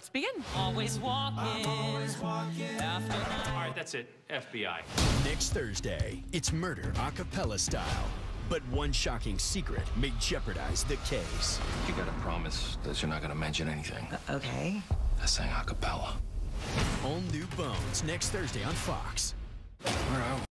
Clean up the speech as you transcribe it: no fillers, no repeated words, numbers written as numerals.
let's begin. Always walking. After All right, that's it. FBI. Next Thursday, it's murder a cappella style. But one shocking secret may jeopardize the case. You gotta promise that you're not gonna mention anything. Okay. I sang a cappella. All New Bones next Thursday on Fox. Where are we?